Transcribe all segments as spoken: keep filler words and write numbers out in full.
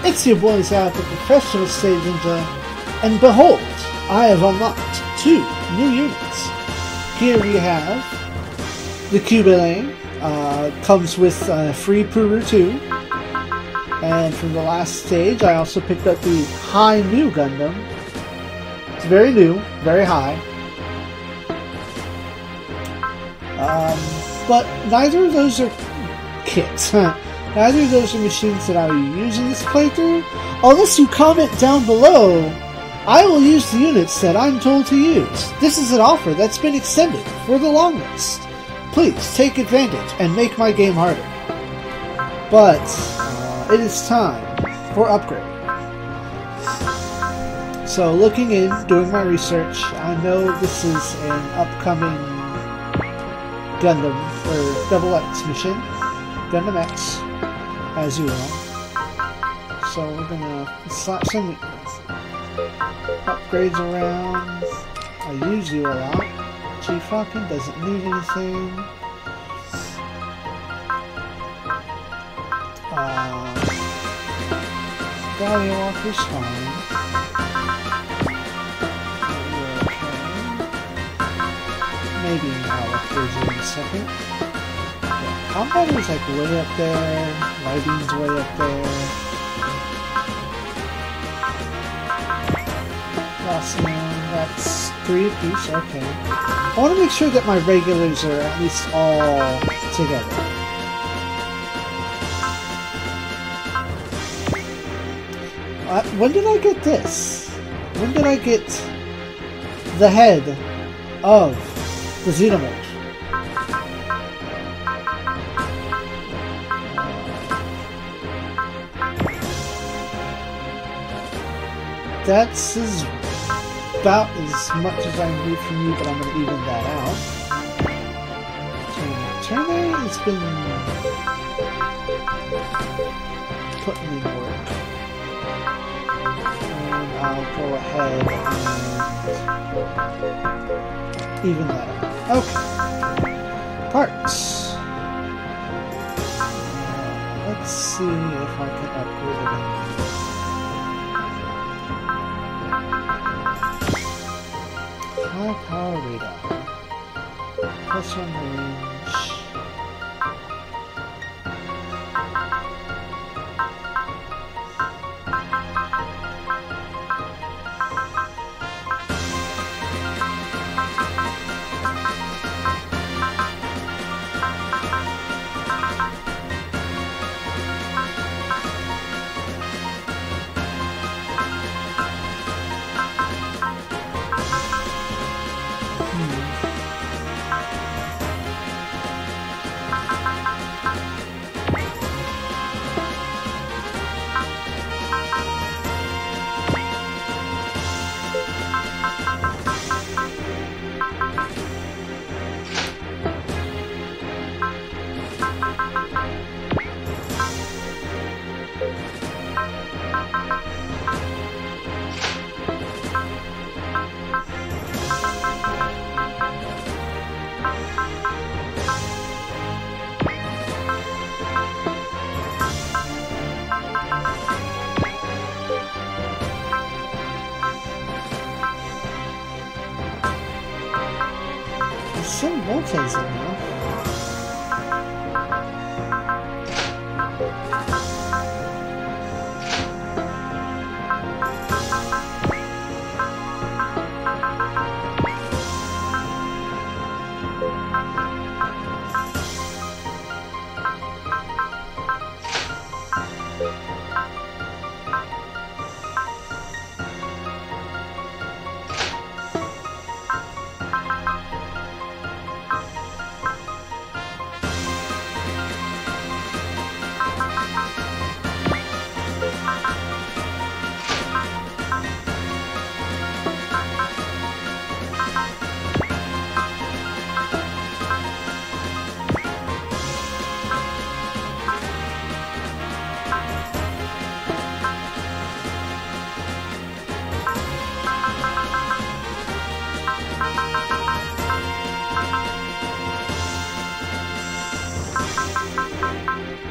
It's your boys out, the Professional Stage Ninja, and behold, I have unlocked two new units. Here we have the Cubelane, uh, comes with uh, free Puru two, and from the last stage I also picked up the High New Gundam. It's very new, very high. Um, but neither of those are kits. Neither of those are machines that I will use in this playthrough. Unless you comment down below, I will use the units that I'm told to use. This is an offer that's been extended for the longest. Please take advantage and make my game harder. But uh, it is time for upgrade. So looking in, doing my research, I know this is an upcoming Gundam, or Double X mission. Gundam X, as you know. So we're gonna slap some upgrades around. I use you a lot. G-Falcon doesn't need anything. Uh, Value Walker's fine. Maybe I'll upgrade you in a second. Yeah, Combat is like way up there. Lighting's way up there. Last one, that's three apiece, okay. I want to make sure that my regulars are at least all together. Uh, when did I get this? When did I get the head of the Xenomorph? That's as, about as much as I need from you, but I'm going to even that out. Turn A has been putting in work. And I'll go ahead and even that out. Okay. Parts. Uh, let's see if I can upgrade it again. High power radar. Plus one range. Some multis in there.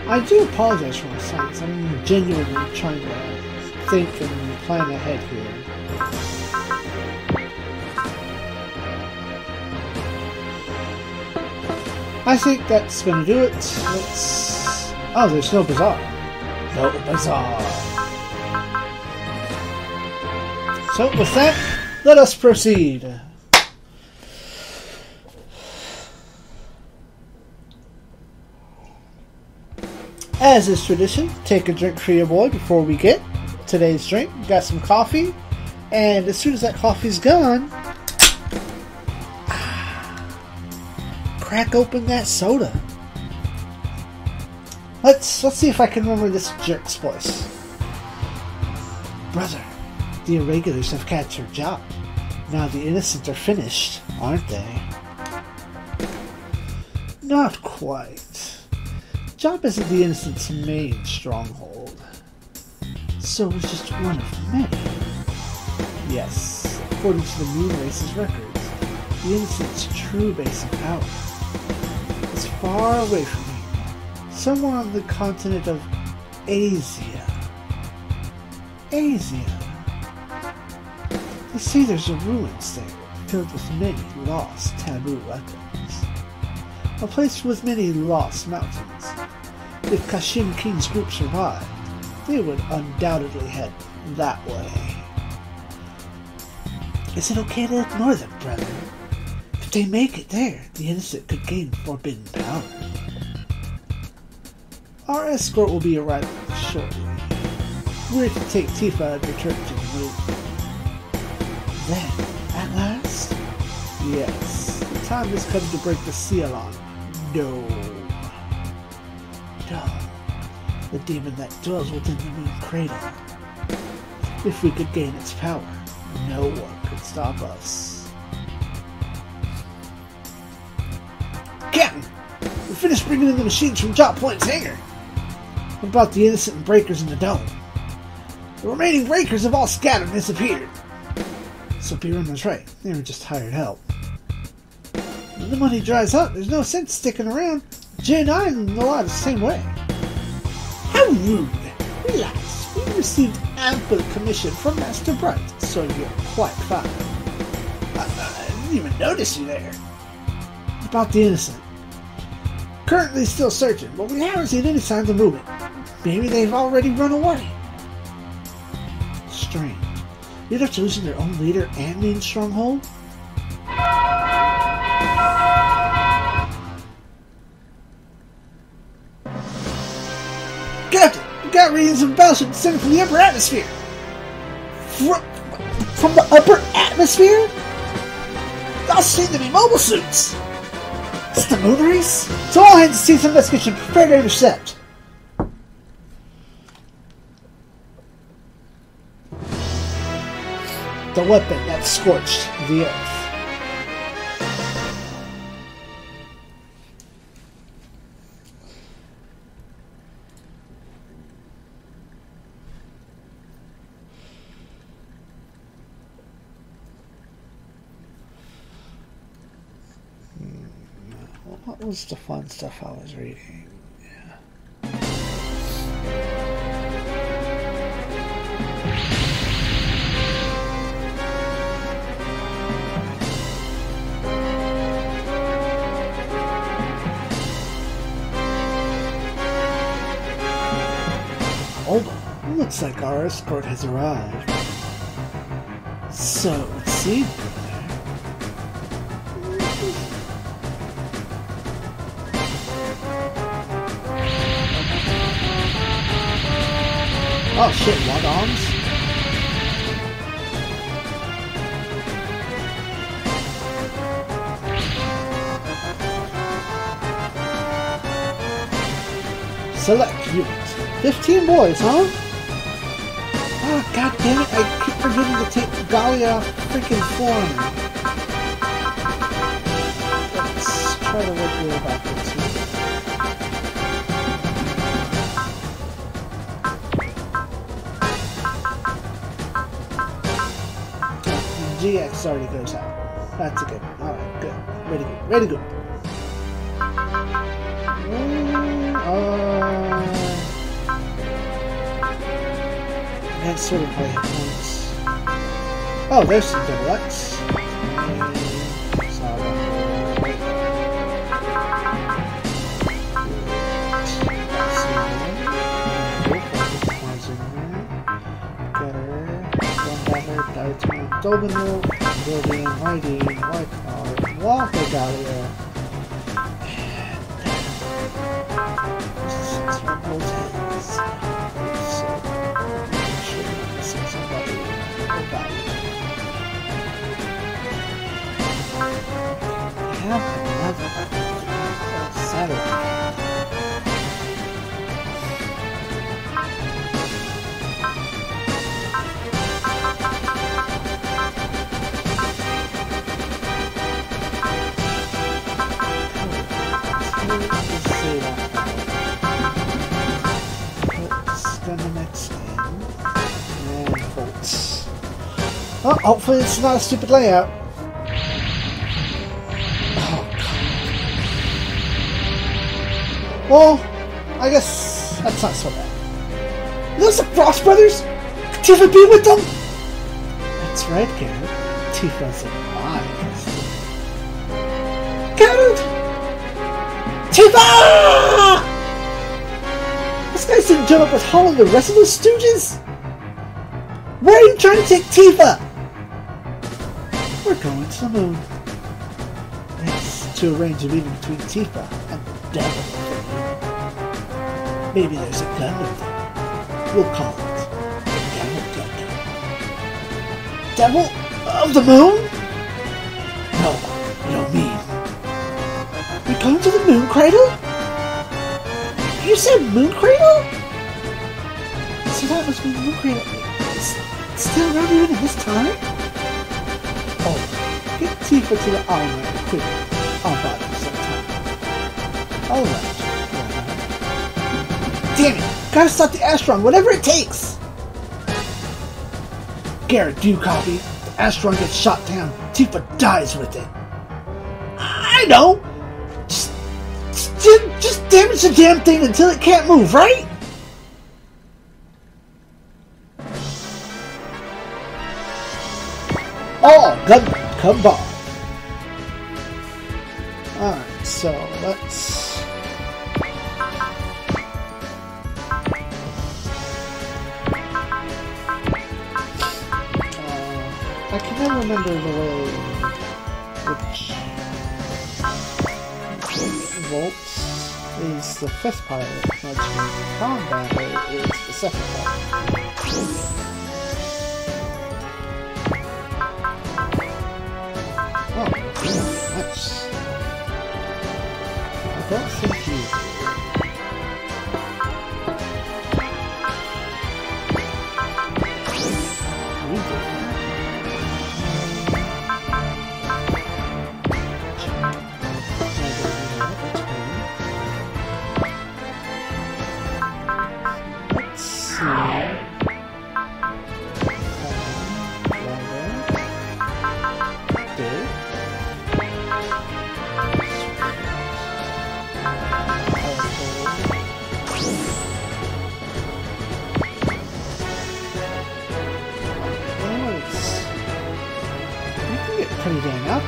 I do apologize for my silence. I'm genuinely trying to think and plan ahead here. I think that's gonna do it. Let's... Oh, there's no bazaar. No bazaar. So, with that, let us proceed. As is tradition, take a drink for your boy before we get today's drink. Got some coffee, and as soon as that coffee's gone, crack open that soda. Let's let's see if I can remember this jerk's voice. Brother, the irregulars have captured Job. Now the innocent are finished, aren't they? Not quite. Job isn't the innocent's main stronghold, so it was just one of many. Yes, according to the Moon Race's records, the innocent's true base of power is far away from here, somewhere on the continent of Asia. Asia. They say there's a ruins there, filled with many lost taboo weapons. A place with many lost mountains. If Kashim King's group survived, they would undoubtedly head that way. Is it okay to ignore them, brother? If they make it there, the innocent could gain forbidden power. Our escort will be arriving shortly. We're to take Tifa and return to the moon. Then, at last? Yes, the time has come to break the seal on No. No. The demon that dwells within the moon cradle. If we could gain its power, no one could stop us. Captain! We finished bringing in the machines from Drop Point's hangar. What about the innocent and breakers in the dome? The remaining breakers have all scattered and disappeared. So Piran was right. They were just hired help. When the money dries up, there's no sense sticking around. Jay and I know the same way. How rude! Relax. We received ample commission from Master Bright, so you're quite fine. I, I didn't even notice you there. What about the innocent? Currently still searching, but we haven't seen any signs of movement. Maybe they've already run away. Strange. Yet after losing their own leader and main stronghold? Captain, we got readings of battleship descending from the upper atmosphere. From, from the upper atmosphere? Those seem to be mobile suits. It's the moon race? So all hands to cease investigation. Prepare to intercept. The weapon that scorched the earth. What was the fun stuff I was reading? Yeah. Hold on. Looks like our escort has arrived. So, let's see. Oh shit, what arms? Select unit. Fifteen boys, huh? Oh god damn it, I keep forgetting to take Galia off freaking form. Let's try to work real backwards here. G X already goes out. That's a good one. Alright, good. Ready, good. Ready, good. Uh, and sort of play hit points. Oh, there's some double X. Domino, Building, Mighty, White Card, Walker Gallia. Six from both hands. So, I'm sure I'm missing somebody about it. I have another Saturday. Oh, hopefully it's not a stupid layout. Oh, God. Well, I guess that's not so bad. Are those the Frost Brothers? Could Tifa be with them? That's right, Garrett. Tifa's alive. Garrett! Tifa! This guy didn't jump up with Hall and the rest of those stooges? Where are you trying to take Tifa? We're going to the moon. It's to arrange a meeting between Tifa and the devil of the moon. Maybe there's a gun with them. We'll call it the Devil Gun. Devil of the moon? No, you don't mean. We're going to the moon cradle? You said moon cradle? So that must be the moon cradle. It's still around here in this time? Oh, get Tifa to the island quick. I'll buy them sometime. Alright. Damn it! Gotta stop the Astron, whatever it takes! Garrett, do you copy? The Astron gets shot down. Tifa dies with it. I know! Just, just, just damage the damn thing until it can't move, right? Oh, gunman, come by. Alright, so let's... Uh, I can never remember the way which... Volts is the fifth pilot, which means Combat is the second pilot. Nice. I don't think you Let's see. Pretty dang up.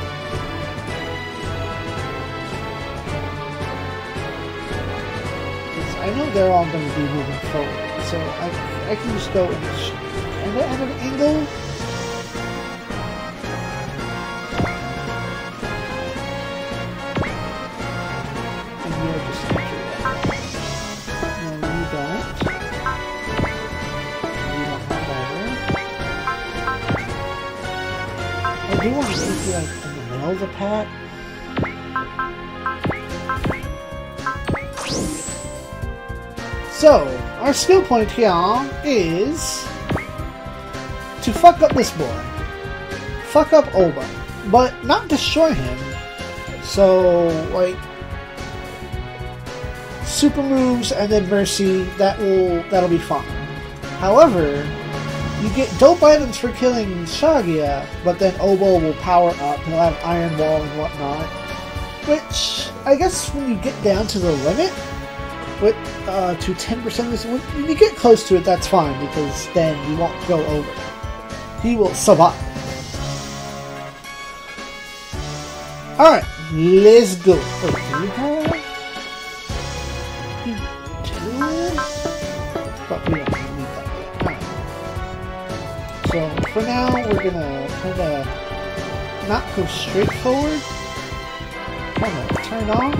I know they're all going to be moving forward, so I, I can just go and kind of at an angle. And you're just going to do that. No, you don't. You don't have either. I do want to keep you like in the middle of the pack. So, our skill point here is to fuck up this boy. Fuck up Oba. But not destroy him. So, like, super moves and then Mercy, that will that'll be fine. However, you get dope items for killing Shagia, but then Obo will power up, he'll have Iron Wall and whatnot. Which, I guess when you get down to the limit, with uh, to ten percent of this. When you get close to it, that's fine, because then you won't go over. He will survive. Alright, let's go. Wait, do you have... You do? But we don't need that yet. Alright. So, for now, we're gonna kind of not go straight forward. Kind of turn off.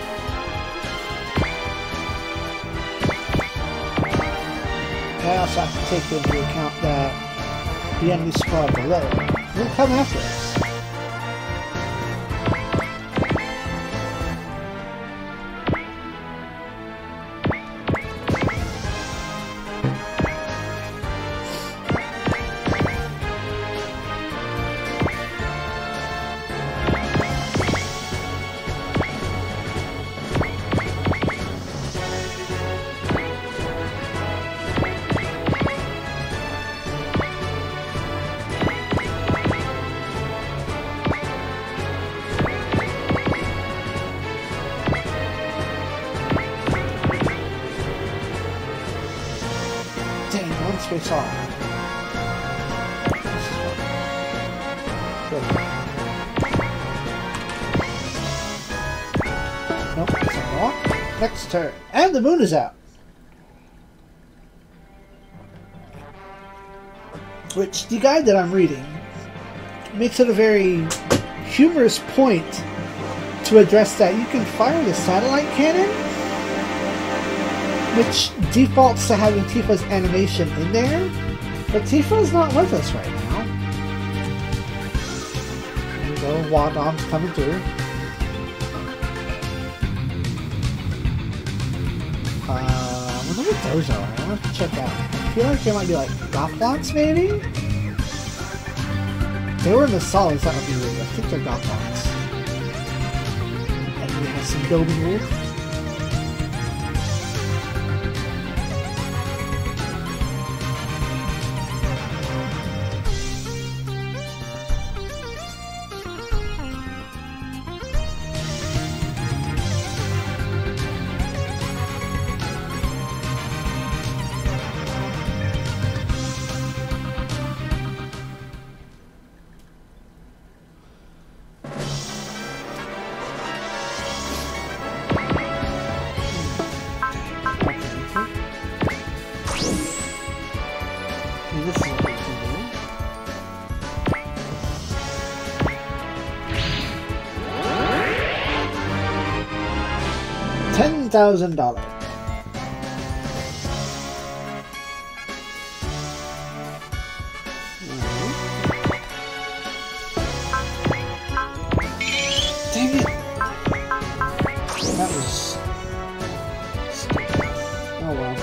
I also have to take into account that the enemy squad below will come after us. Space off. Nope, that's not wrong. Next turn. And the moon is out. Which, the guide that I'm reading makes it a very humorous point to address that you can fire the satellite cannon, which defaults to having Tifa's animation in there, but Tifa's not with us right now. There we go, Wadom's coming through. Uh, I wonder what those are. I want to check out. I feel like they might be like Gothlots, maybe? If they were in the solids, that would be weird. I think they're Gothlots. And we have some Dobby Wolf. ten thousand dollars. Dang it! That was stupid. Oh well.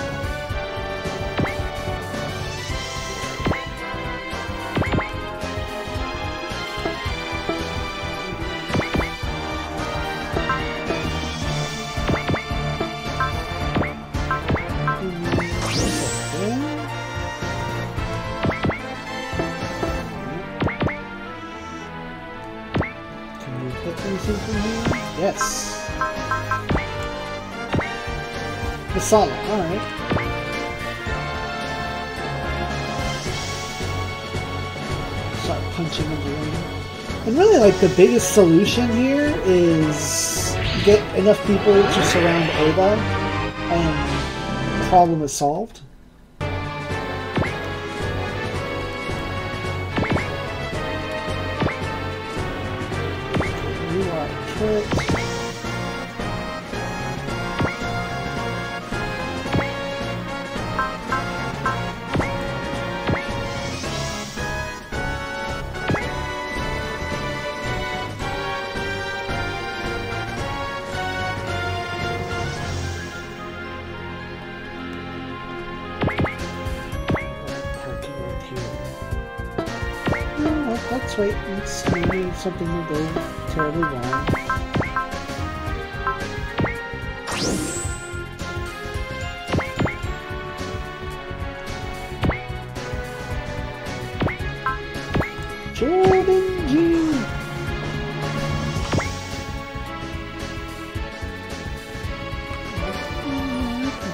Yes. Masala, alright. Start punching into them. And really, like, the biggest solution here is get enough people to surround Oba, and the problem is solved. You are tricked. Let's wait and see if something will go terribly wrong. Jordan G.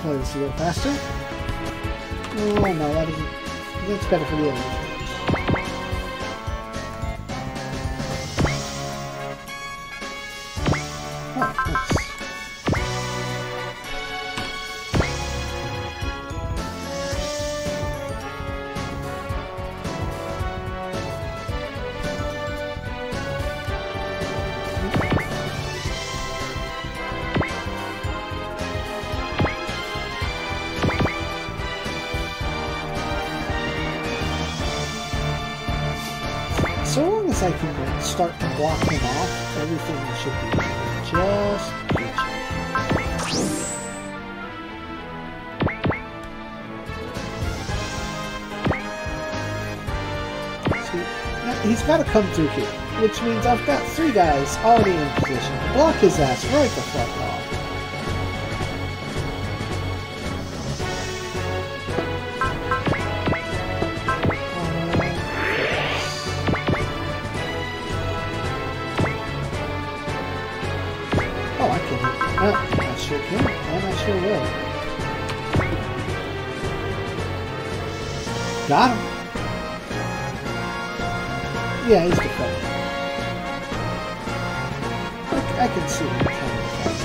play this a little faster. Oh no, that isn't. That's better for the others. Oh, nice. So long as I can like, start to block him off, everything should be just peachy. See, now he's got to come through here, which means I've got three guys already in position to block his ass right the fuck off. Oh, I sure can, and I sure will. Got him. Yeah, he's defending. I, I can see him trying to defend.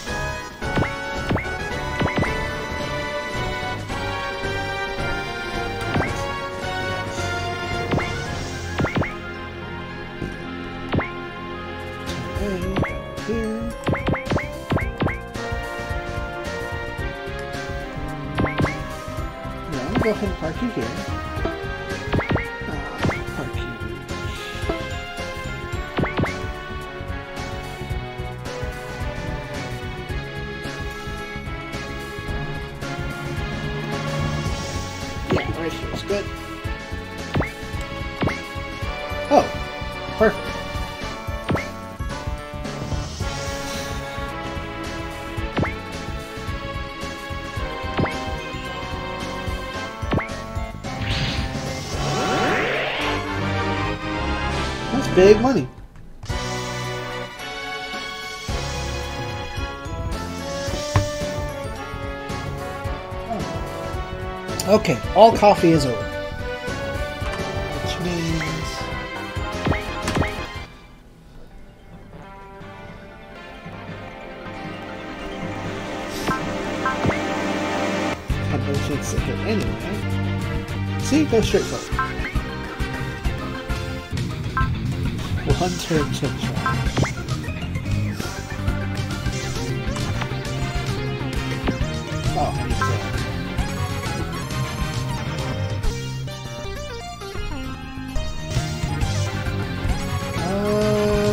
Here. Go ahead and park you here. Uh, park you. Yeah, right here is good. Oh, perfect. Big money. Oh. Okay, all coffee is over. Which means... had no chance to hit anyway. See, go straight for it. One turn chip shot. Oh, he's dead. Uh...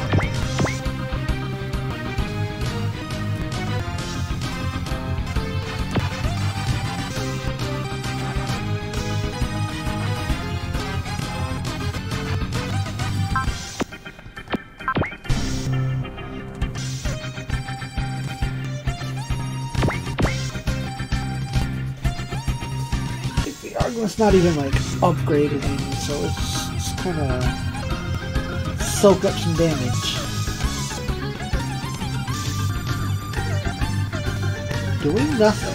It's not even like upgraded, so it's just kind of soak up some damage. Doing nothing.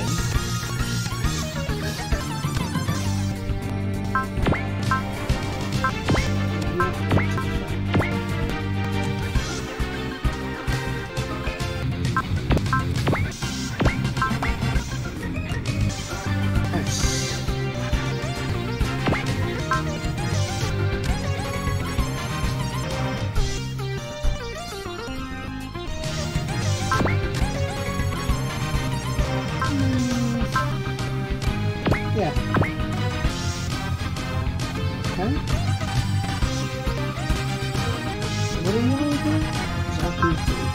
Yeah. Okay. What are you going to do? Exactly three.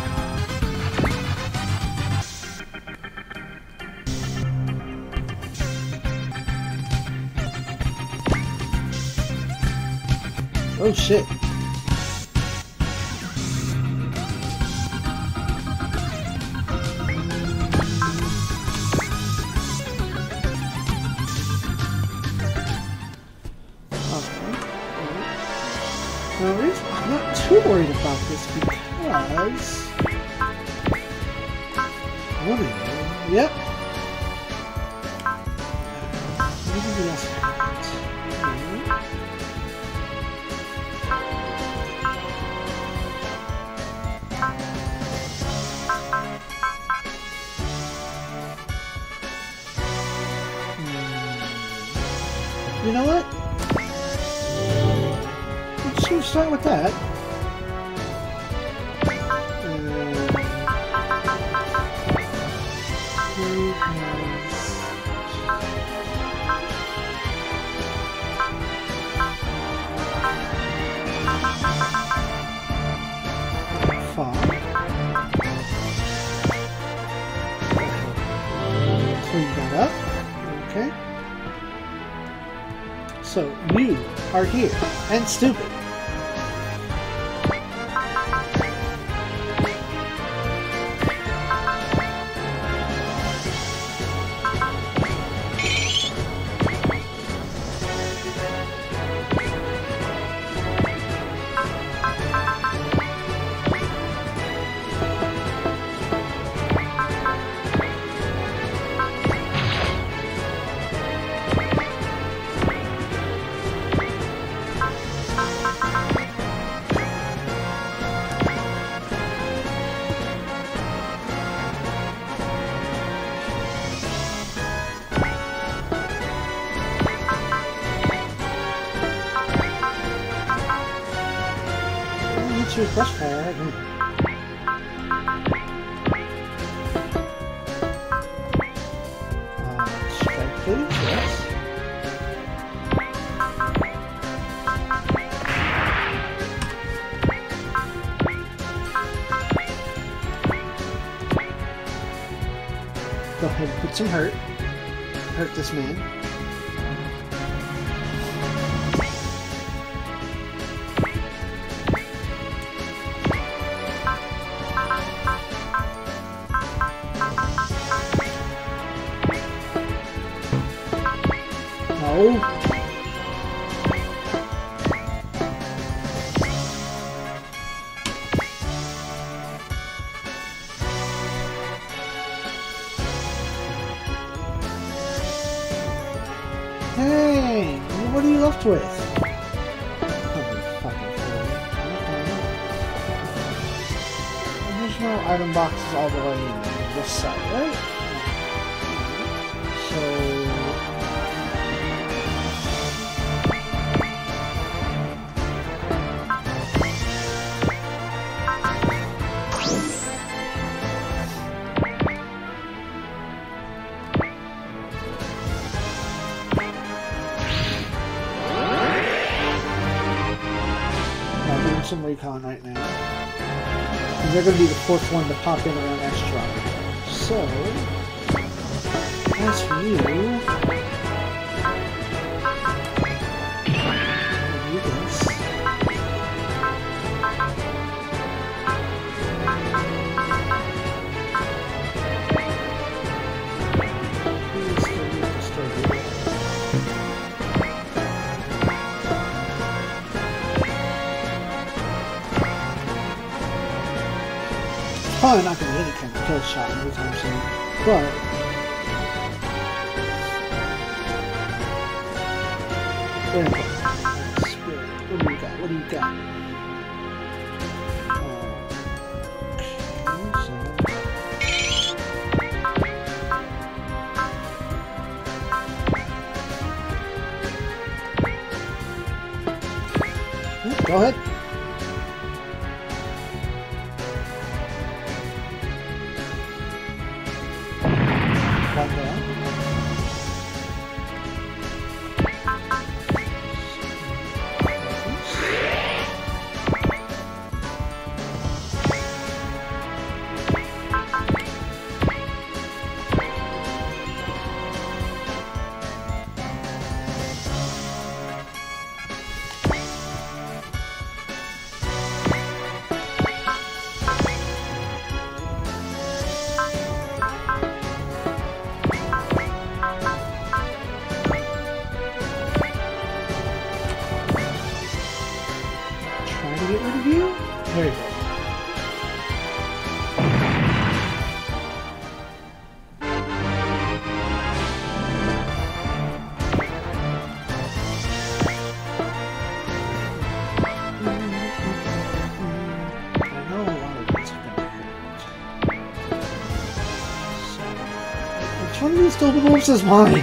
Oh shit. Now, the reason I'm not too worried about this because... What are you? Yep. Maybe else happened. Hmm. You know what? Let's just start with that. Clean that up. Okay. So you are here and stupid. Brush fire. Mm. Uh, strike, please. Yes. Go ahead and put some hurt. Hurt this man. Hey, what are you left with? Holy fucking fool. There's no item boxes all the way in this side, right? So... some recon right now. And they're going to be the fourth one to pop in around S-Drop. So, as for you, I'll do this. Please delete the story. Probably not going to get any kind of kill shot every time soon, but very important. Spirit. What do you got? What do you got? Okay, so. Go ahead. Which one of these double moves is mine?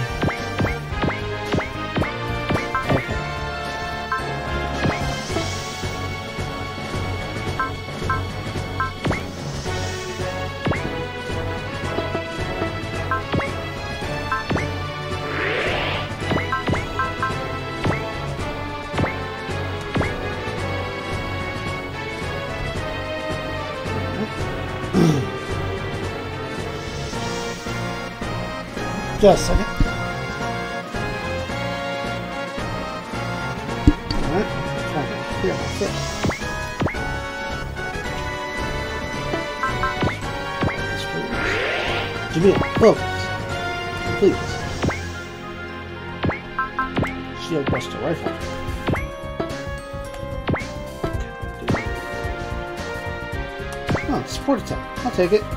Just a second. Alright, trying to clear my foot. Jamil, focus. Please. Shield Buster Rifle. Oh, support attack. I'll take it.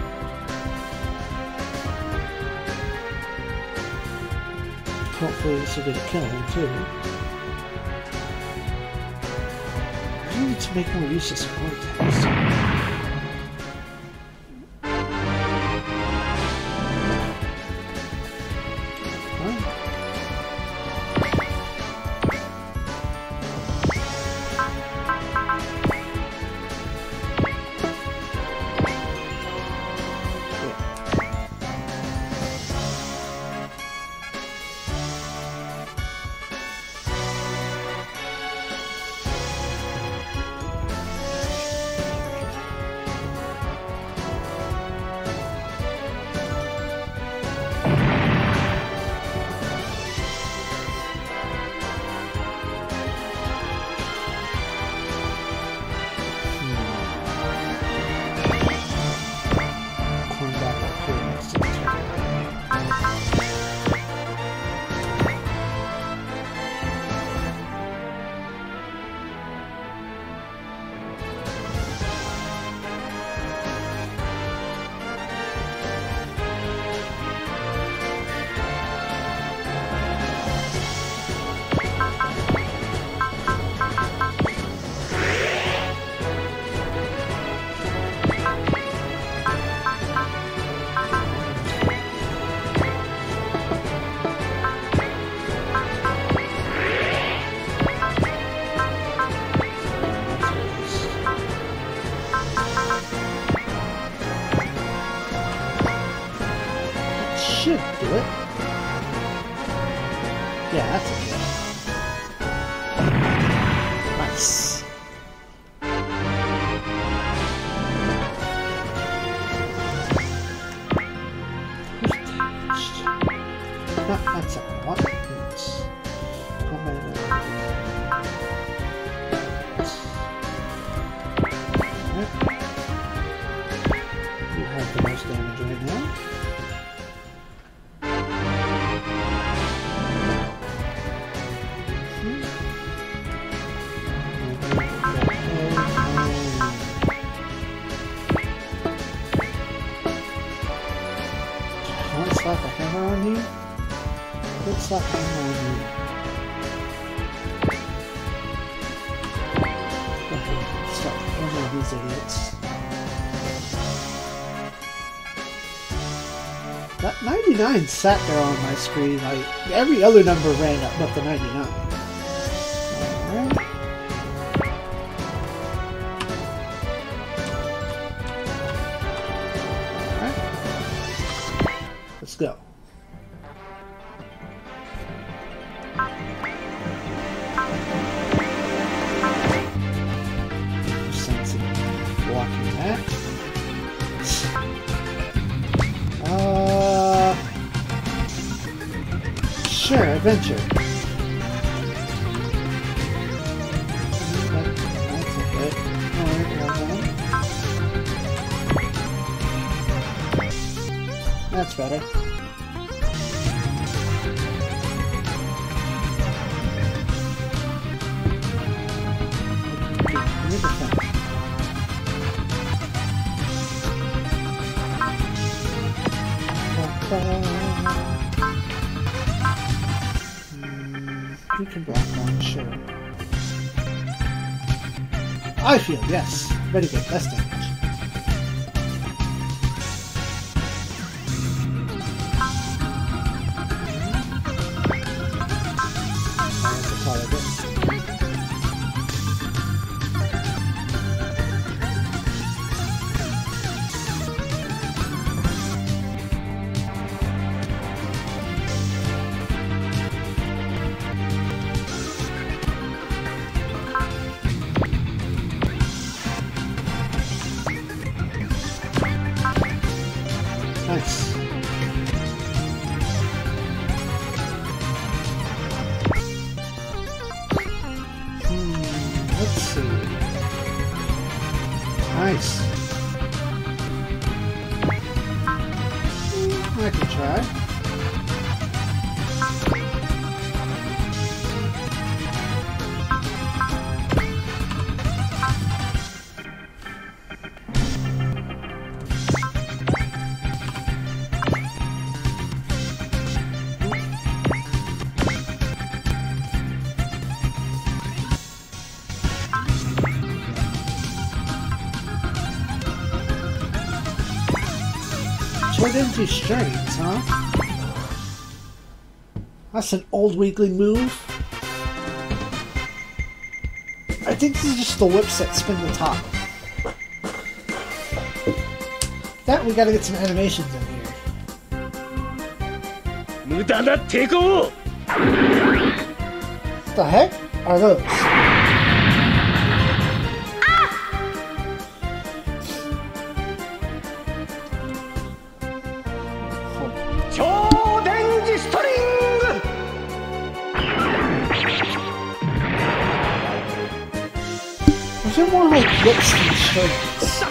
Hopefully this will get a kill him too. I need to make more use of support attacks. Should do it. Yeah, that's a kill. Nice. No, that's not what I want. It's you have the most damage right now. Slap a hammer on you? Let's slap a hammer on you. Okay, slap a hammer on these idiots. That ninety-nine sat there on my screen, like, every other number ran up but the ninety-nine. Alright. Let's go. Sensing blocking that. Uh, sure, adventure. That, that's okay. Alright, well done. That's better. Mm, you can block one, sure. I feel, yes. Very good, less damage. Nice. Hmm, let's see. Nice. I can try. Turned into strengths, huh? That's an old weekly move. I think this is just the whips that spin the top. That we gotta get some animations in here. What the heck are those? Those are more like whips than strings.